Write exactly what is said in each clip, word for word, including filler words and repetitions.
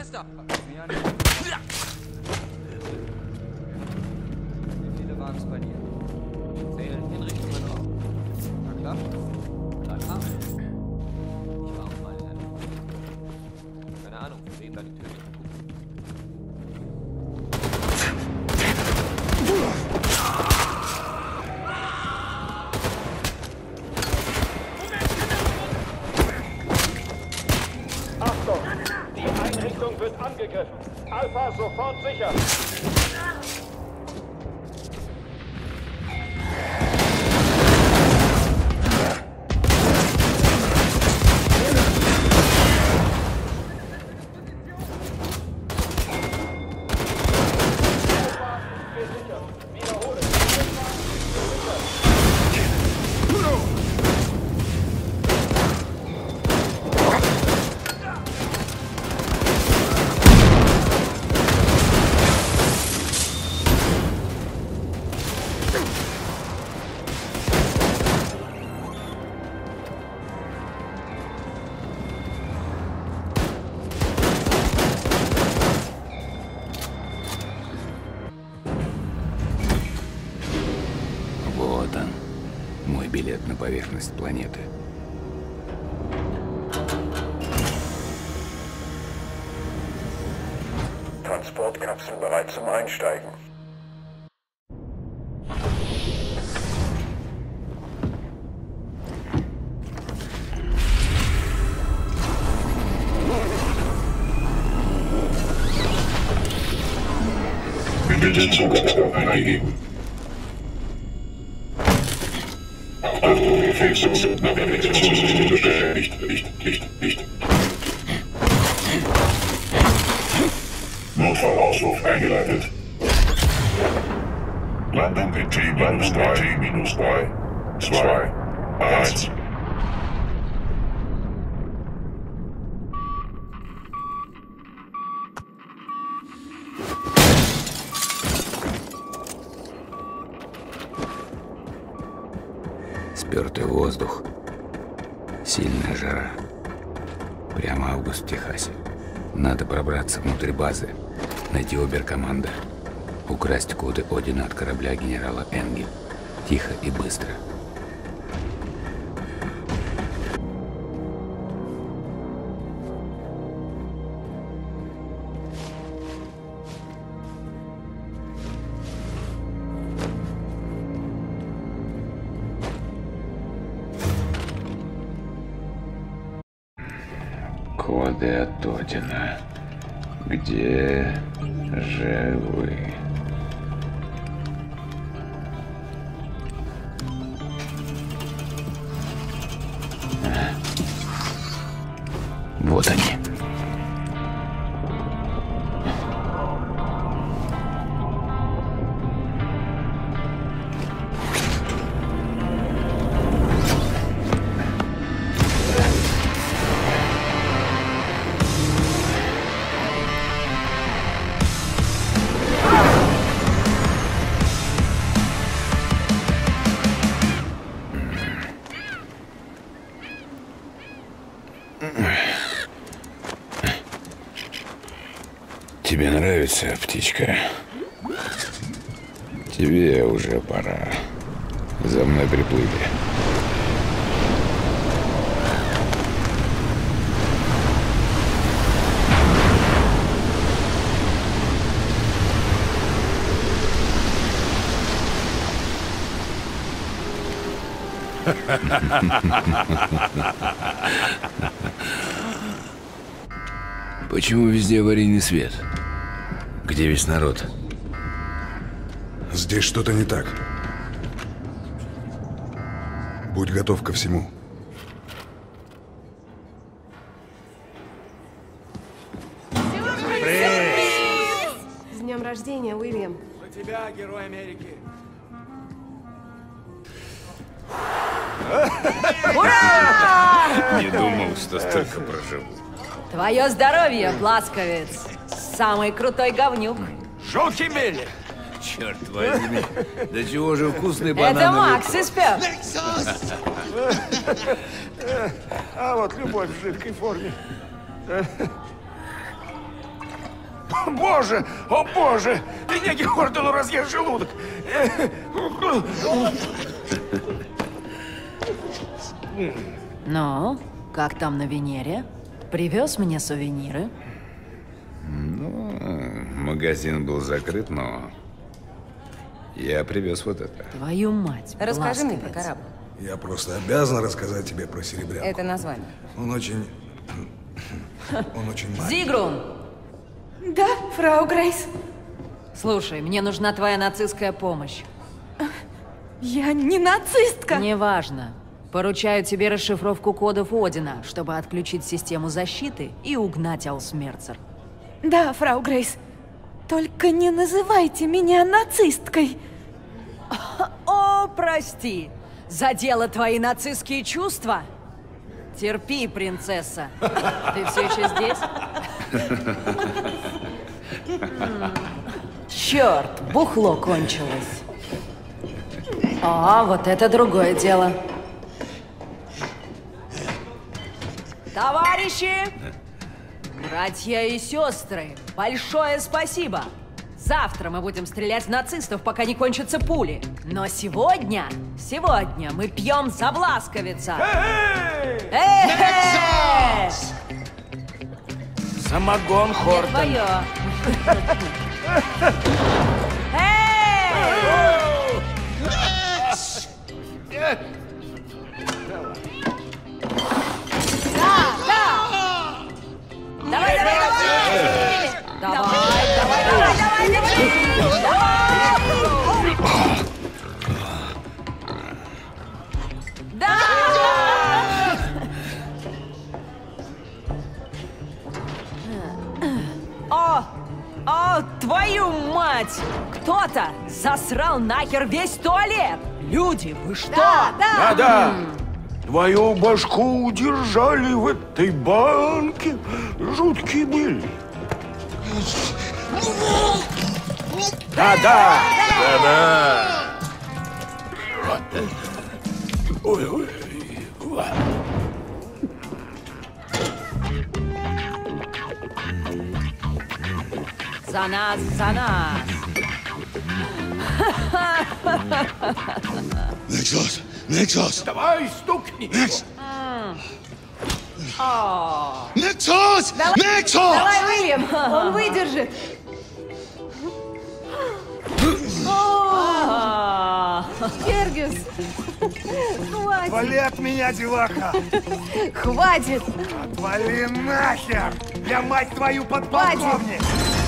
Erster! Wie viele waren es bei dir? Zählen in Richtung Norden. Na klar? Dann ab. Ich war auch mal in einem. Keine Ahnung, von wem da die Tür nicht gucken. Achtung! Die Einrichtung wird angegriffen. Alpha sofort sicher. Билет на поверхность планеты. Transportkapsel bereit zum Einsteigen. Bitte Zugangscode eingeben. Achtung, Gefäßung, Navigationssystem bestätigt, Licht, Licht, Licht. Notfallausruf eingeleitet. Landung in T minus drei, zwei, eins. Спёртый воздух, сильная жара. Прямо август в Техасе. Надо пробраться внутрь базы, найти оберкоманда, украсть коды Одина от корабля генерала Энгель. Тихо и быстро. Коды от Одина. Где же вы? Вот они. Тебе нравится, птичка? Тебе уже пора. За мной приплыли. Почему везде аварийный свет? Где весь народ? Здесь что-то не так. Будь готов ко всему. С днем рождения, Уильям. За тебя, герой Америки. Ура! Не думал, что столько проживу. Твое здоровье, Бласковец. Самый крутой говнюк. Жуки мели! Черт возьми. Да чего же вкусный банан. Это Макс из Пёп. А вот любовь в жидкой форме. О, боже! О, боже! Ты неги Хордону разъешь желудок! Ну, как там на Венере? Привез мне сувениры? Ну, магазин был закрыт, но я привез вот это. Твою мать, Расскажи мне про Бласковец. корабль. Я просто обязан рассказать тебе про серебрянку. Это название. Он очень... Он очень маленький. Зигрун! Да, фрау Грейс. Слушай, мне нужна твоя нацистская помощь. Я не нацистка. Неважно. Поручаю тебе расшифровку кодов Одина, чтобы отключить систему защиты и угнать Аусмерцер. Да, фрау Грейс. Только не называйте меня нацисткой. О, прости. Задела твои нацистские чувства? Терпи, принцесса. Ты все еще здесь? Черт, бухло кончилось. А, вот это другое дело. Товарищи, братья и сестры, большое спасибо. Завтра мы будем стрелять в нацистов, пока не кончатся пули. Но сегодня, сегодня мы пьем за Бласковица. Эй! Самогон Хордон. Твое. Давай, давай, давай! Давай, давай, давай, давай, давай! Да! О, о, твою мать! Кто-то засрал нахер весь туалет! Люди, вы что? Да, Да, да. Твою башку удержали в этой банке. Жуткие были. Да, да. Да, да. Ой, ой. За нас, за нас! Нексус! Нексус! Давай, стукни. О, Нексус! Нексус! давай, Уильям! Он выдержит. О, Фергюс, хватит, Вали от меня, деваха. хватит. Отвали нахер. Я, мать твою, подполковник.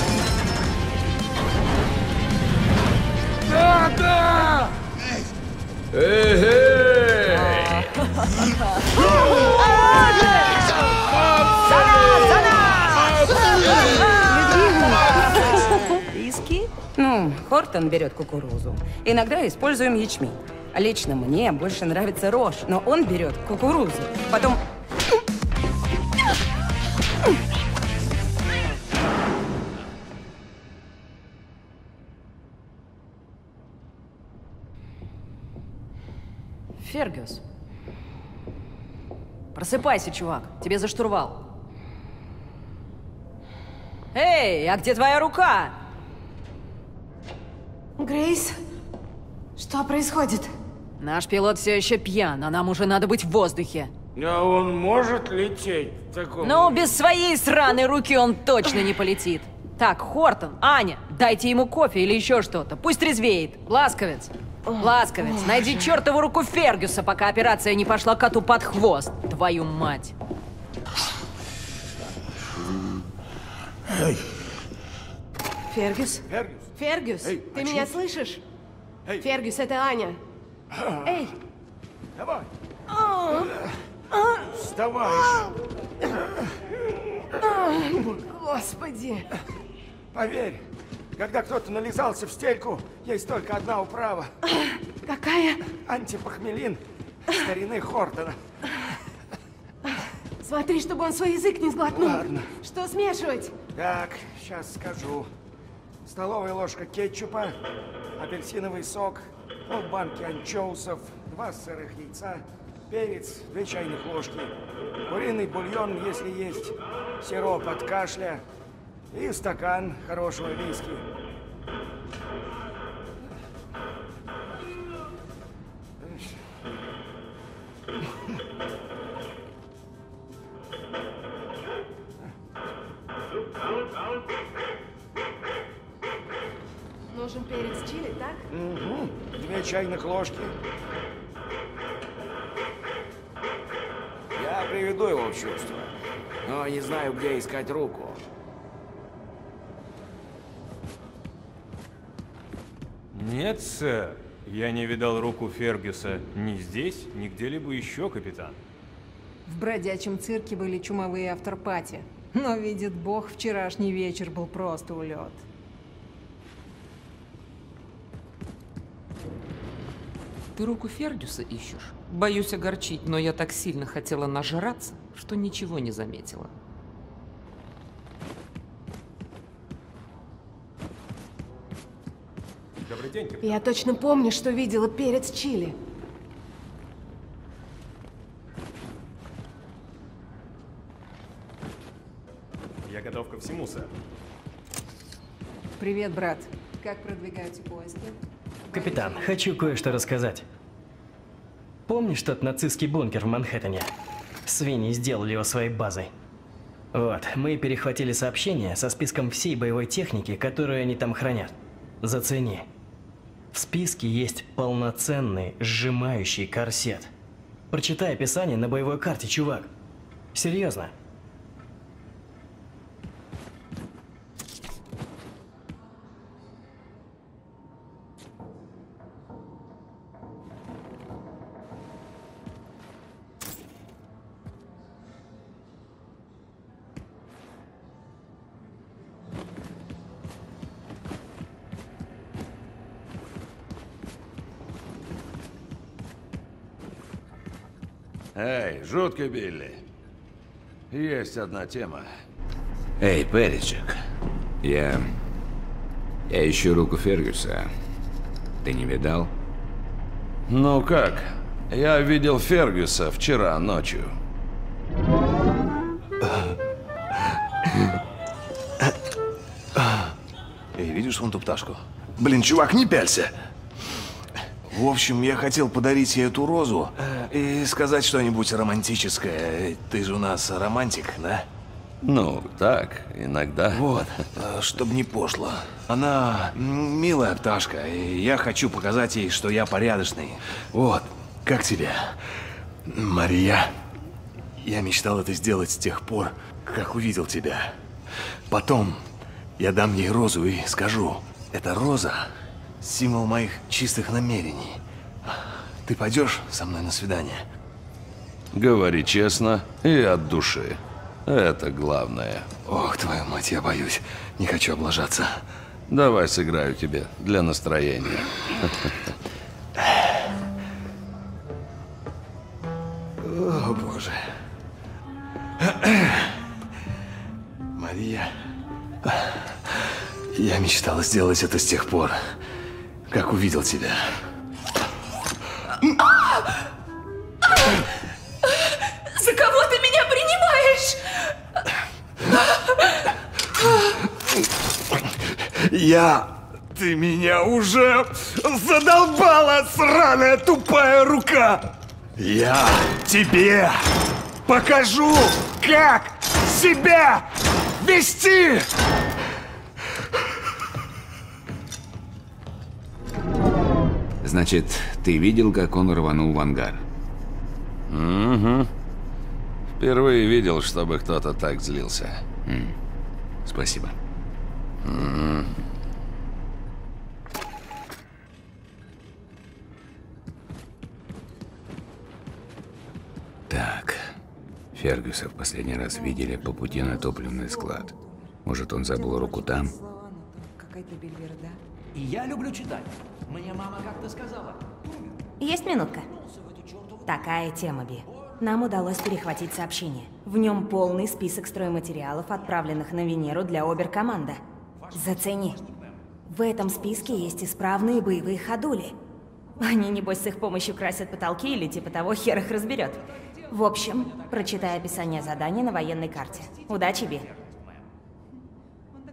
Да, да. Риски? Ну, Хортон берет кукурузу. Иногда используем ячмень. Лично мне больше нравится рожь, но он берет кукурузу. Потом... Фергюс. Просыпайся, чувак. Тебе за штурвал. Эй, а где твоя рука? Грейс, что происходит? Наш пилот все еще пьян, а нам уже надо быть в воздухе. А он может лететь в таком... Ну, без своей сраной руки он точно не полетит. Так, Хортон, Аня, дайте ему кофе или еще что-то. Пусть трезвеет. Ласковец. Ласковец, найди чертову руку Фергюса, пока операция не пошла коту под хвост. Твою мать. Фергюс? Фергюс. Фергюс, Эй, ты очнись. меня слышишь? Эй. Фергюс, это Аня. Эй, Давай. Вставай. господи. Поверь, когда кто-то нализался в стельку, есть только одна управа. Какая? Антипохмелин старины Хортона. Смотри, чтобы он свой язык не сглотнул. Ладно. Что смешивать? Так, сейчас скажу. Столовая ложка кетчупа, апельсиновый сок, полбанки анчоусов, два сырых яйца, перец, две чайных ложки, куриный бульон, если есть, сироп от кашля, И стакан хорошего виски. Нужен перец чили, так? Угу. Две чайных ложки. Я приведу его в чувство, но не знаю, где искать руку. Нет, сэр. Я не видал руку Фергюса ни здесь, ни где-либо еще, капитан. В бродячем цирке были чумовые автор-пати. Но, видит бог, вчерашний вечер был просто улет. Ты руку Фергюса ищешь? Боюсь огорчить, но я так сильно хотела нажраться, что ничего не заметила. Добрый день, капитан. Я точно помню, что видела перец чили. Я готов ко всему, сэр. Привет, брат. Как продвигаются поиски? Капитан, хочу кое-что рассказать. Помнишь тот нацистский бункер в Манхэттене? Свиньи сделали его своей базой. Вот, мы перехватили сообщение со списком всей боевой техники, которую они там хранят. Зацени. В списке есть полноценный сжимающий корсет. Прочитай описание на боевой карте, чувак. Серьезно. Эй, жуткий Билли. Есть одна тема. Эй, Перечек. Я... Я ищу руку Фергюса. Ты не видал? Ну как? Я видел Фергюса вчера ночью. Эй, видишь вон ту пташку? Блин, чувак, не пялься! В общем, я хотел подарить ей эту розу и сказать что-нибудь романтическое. Ты же у нас романтик, да? Ну, так, иногда. Вот, чтобы не пошло. Она милая пташка, и я хочу показать ей, что я порядочный. Вот, как тебе, Мария? Я мечтал это сделать с тех пор, как увидел тебя. Потом я дам ей розу и скажу, это роза — символ моих чистых намерений. Ты пойдешь со мной на свидание? Говори честно и от души. Это главное. Ох, твою мать, я боюсь. Не хочу облажаться. Давай сыграю тебе для настроения. О, боже. Мария, я мечтал сделать это с тех пор, как увидел тебя. За кого ты меня принимаешь? Я... Ты меня уже задолбала, сраная тупая рука! Я тебе покажу, как себя вести! Значит, ты видел, как он рванул в ангар? Угу. Впервые видел, чтобы кто-то так злился. М. Спасибо. М. Так. Фергюса в последний раз видели по пути на топливный склад. Может, он забыл руку там? Какая-то бельверда. И я люблю читать. Мне мама как-то сказала. Есть минутка. Такая тема, Би. Нам удалось перехватить сообщение. В нем полный список стройматериалов, отправленных на Венеру для оберкоманда. Зацени. В этом списке есть исправные боевые ходули. Они, небось, с их помощью красят потолки или типа того, хер их разберет. В общем, прочитай описание задания на военной карте. Удачи, Би.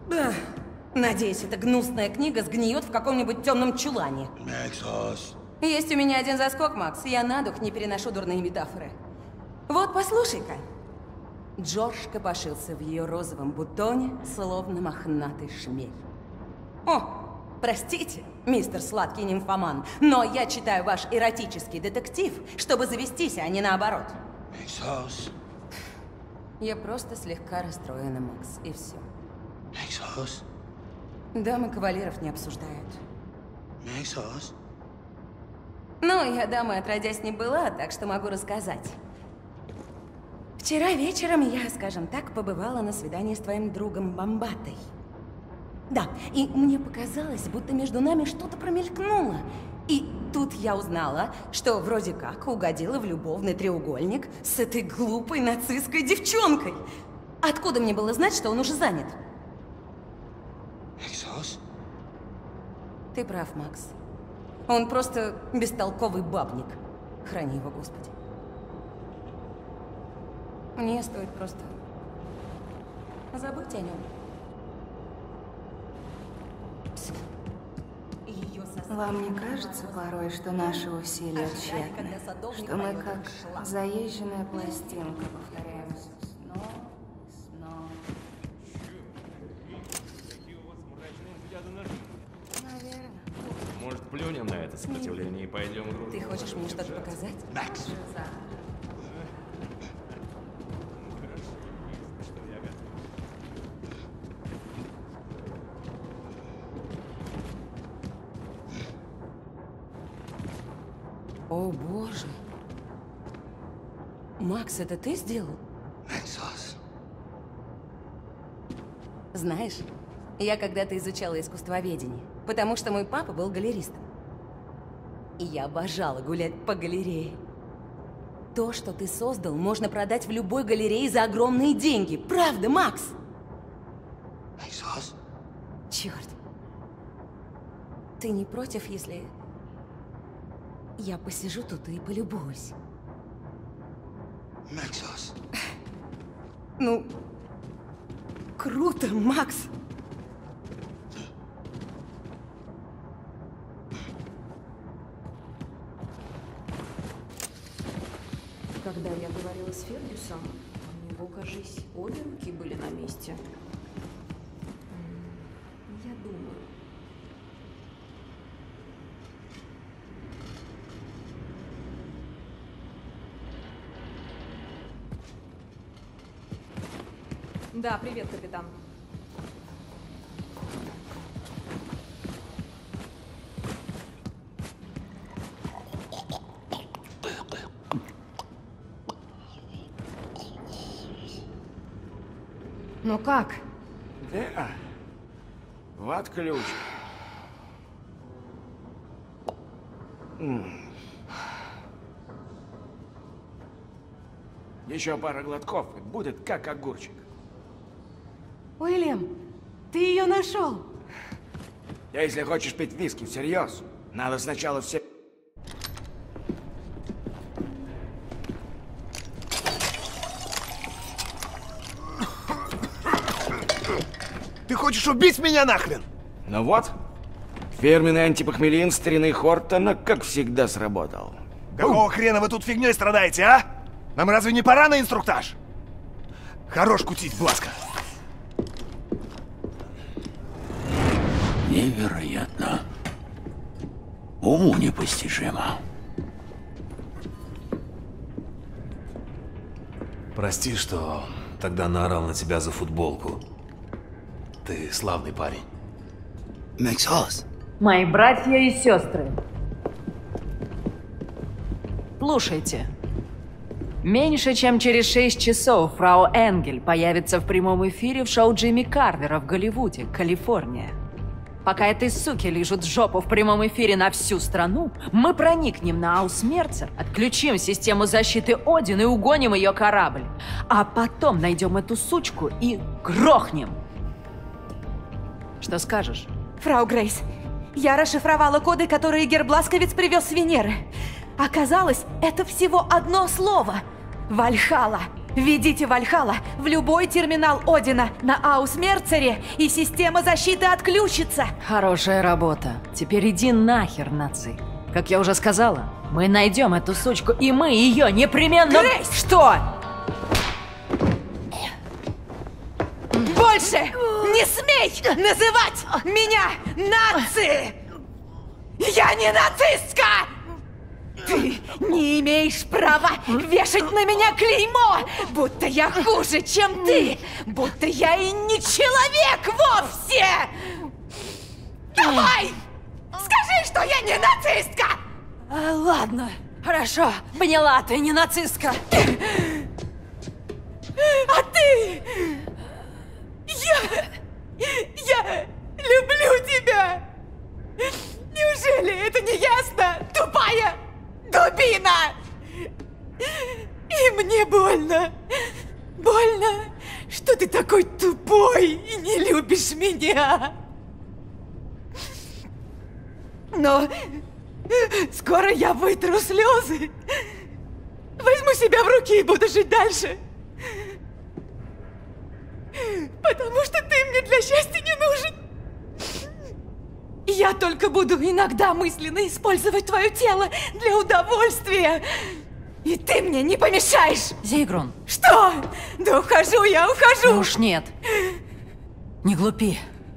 Да. Надеюсь, эта гнусная книга сгниет в каком-нибудь темном чулане. Есть у меня один заскок, Макс. Я на дух не переношу дурные метафоры. Вот, послушай-ка. Джордж копошился в ее розовом бутоне, словно мохнатый шмель. О, простите, мистер сладкий нимфоман, но я читаю ваш эротический детектив, чтобы завестись, а не наоборот. Я просто слегка расстроена, Макс, и все. Дамы кавалеров не обсуждают. Ну, я дамой отродясь не была, так что могу рассказать. Вчера вечером я, скажем так, побывала на свидании с твоим другом Бомбатой. Да, и мне показалось, будто между нами что-то промелькнуло. И тут я узнала, что вроде как угодила в любовный треугольник с этой глупой нацистской девчонкой. Откуда мне было знать, что он уже занят? Ты прав, Макс. Он просто бестолковый бабник. Храни его, Господи. Мне стоит просто забыть о нем. Вам не кажется порой, что наши усилия тщетны? Что мы как заезженная пластинка повторяемся снова и снова? Наверное. Может, плюнем на это сопротивление и пойдем в руку? Ты хочешь мне что-то показать? Макс! О, боже. Макс, это ты сделал? Знаешь, я когда-то изучала искусствоведение, потому что мой папа был галеристом. И я обожала гулять по галерее. То, что ты создал, можно продать в любой галерее за огромные деньги. Правда, Макс? Черт. Ты не против, если... я посижу тут и полюбуюсь? Максос. Ну, круто, Макс. Когда я говорила с Фергюсом, у него, кажись, обе руки были на месте. Я думаю... Да, привет, капитан. Ну как? Да. Вот ключ. М. Еще пара глотков, и будет как огурчик. Уильям, ты ее нашел? А если хочешь пить виски всерьез, надо сначала все... Ты хочешь убить меня нахрен? Ну вот, фирменный антипохмелин старины Хортона, как всегда, сработал. Какого хрена вы тут фигней страдаете, а? Нам разве не пора на инструктаж? Хорош кутить, Бласка. Невероятно. Уму непостижимо. Прости, что тогда наорал на тебя за футболку. Ты славный парень. Максос. Мои братья и сестры. Слушайте. Меньше чем через шесть часов фрау Энгель появится в прямом эфире в шоу Джимми Карвера в Голливуде, Калифорния. Пока этой суки лижут жопу в прямом эфире на всю страну, мы проникнем на Аусмерцер, отключим систему защиты Один и угоним ее корабль. А потом найдем эту сучку и грохнем. Что скажешь? Фрау Грейс, я расшифровала коды, которые Гербласковец привез с Венеры. Оказалось, это всего одно слово. Вальхалла. Введите Вальхалла в любой терминал Одина на Аусмерцере, и система защиты отключится. Хорошая работа. Теперь иди нахер, наци. Как я уже сказала, мы найдем эту сучку, и мы ее непременно... Грейс! Что? Больше не смей называть меня наци! Я не нацистка! Ты не имеешь права вешать на меня клеймо, будто я хуже, чем ты, будто я и не человек вовсе! Давай! Скажи, что я не нацистка! А, ладно, хорошо, поняла, ты не нацистка. А ты... Я... Я люблю тебя! Неужели это не ясно, тупая дубина? И мне больно. Больно, что ты такой тупой и не любишь меня. Но скоро я вытру слезы. Возьму себя в руки и буду жить дальше. Потому что ты мне для счастья не нужен. Я только буду иногда мысленно использовать твое тело для удовольствия. И ты мне не помешаешь. Зейгрун. Что? Да ухожу я, ухожу. Ну уж нет. Не глупи.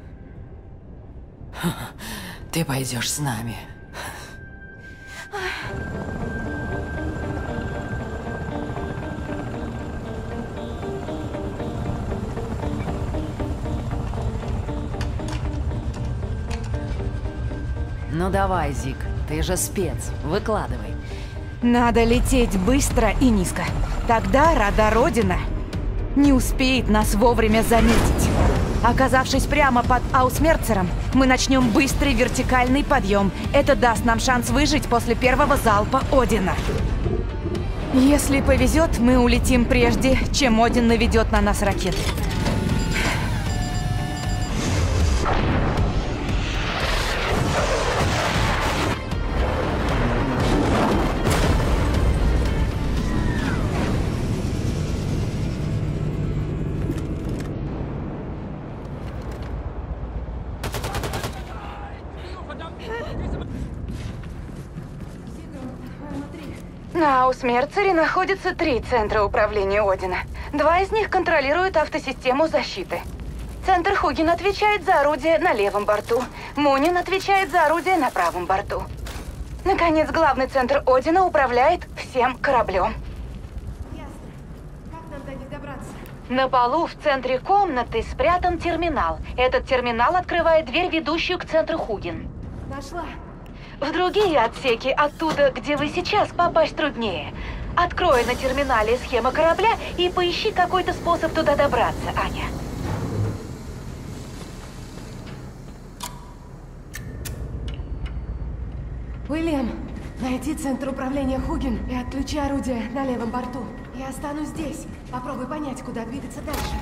Ты пойдешь с нами. Ну давай, Зик, ты же спец, выкладывай. Надо лететь быстро и низко. Тогда радар Одина не успеет нас вовремя заметить. Оказавшись прямо под Аусмерцером, мы начнем быстрый вертикальный подъем. Это даст нам шанс выжить после первого залпа Одина. Если повезет, мы улетим прежде, чем Один наведет на нас ракеты. На Аусмерцере находится три центра управления Одина. Два из них контролируют автосистему защиты. Центр Хугин отвечает за орудие на левом борту. Мунин отвечает за орудие на правом борту. Наконец, главный центр Одина управляет всем кораблем. Ясно. Как нам до них добраться? На полу в центре комнаты спрятан терминал. Этот терминал открывает дверь, ведущую к центру Хугин. Нашла. В другие отсеки, оттуда, где вы сейчас, попасть труднее. Открой на терминале схему корабля и поищи какой-то способ туда добраться, Аня. Уильям, найди центр управления Хугин и отключи орудие на левом борту. Я останусь здесь. Попробуй понять, куда двигаться дальше.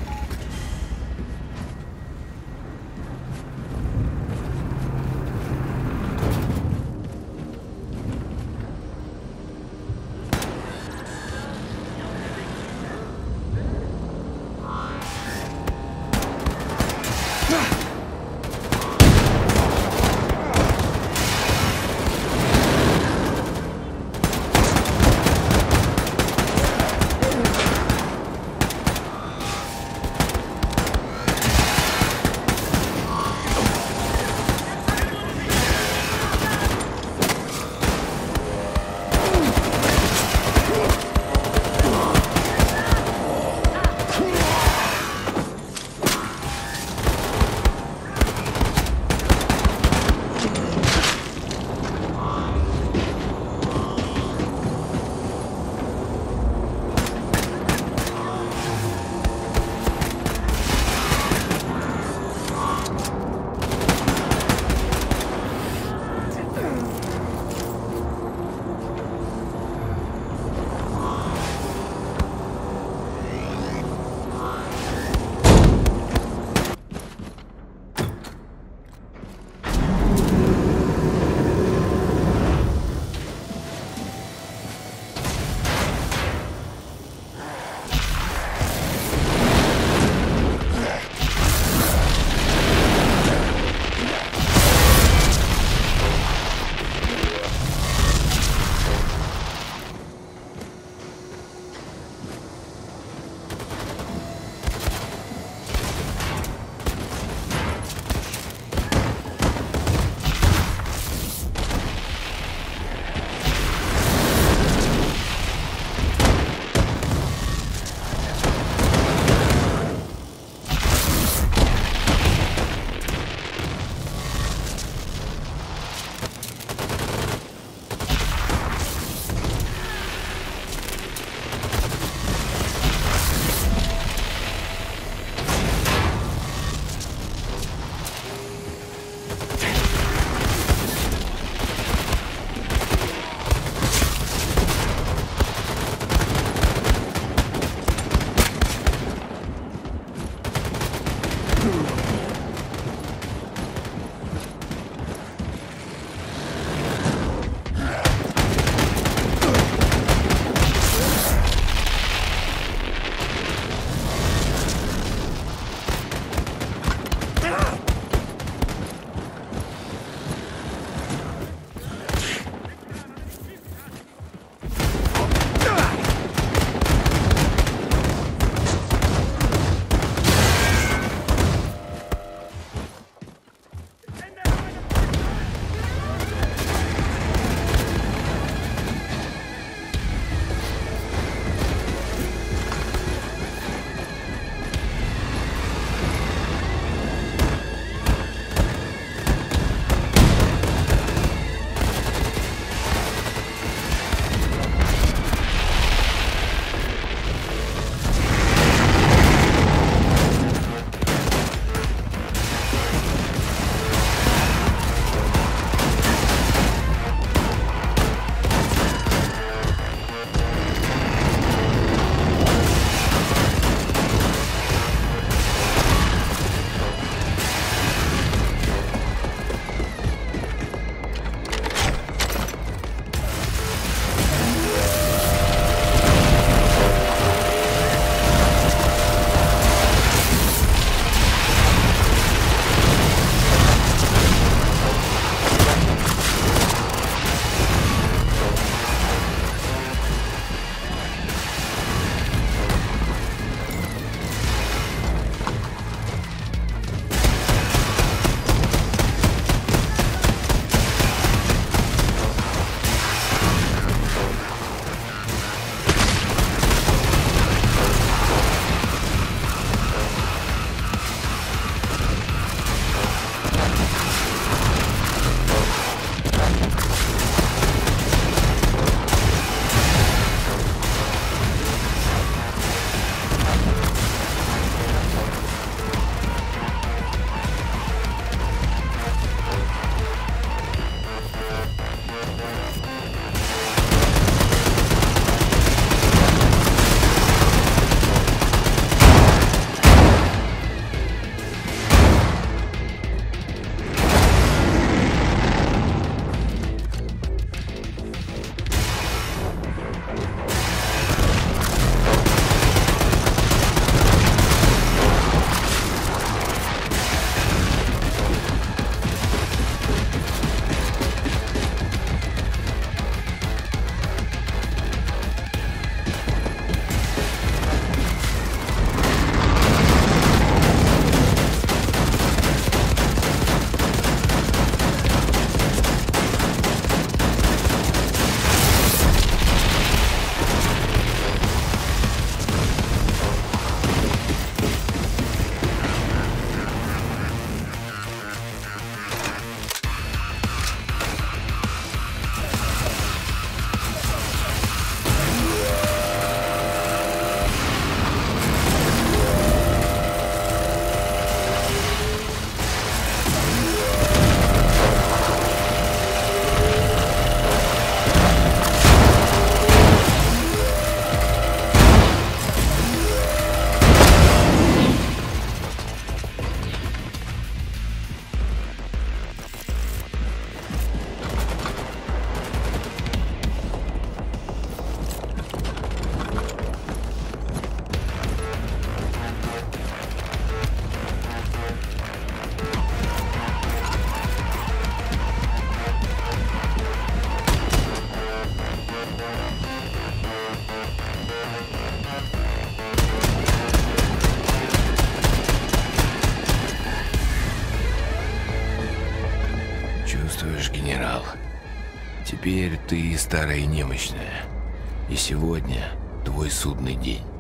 Чувствуешь, генерал? Теперь ты старая и немощная. И сегодня твой судный день.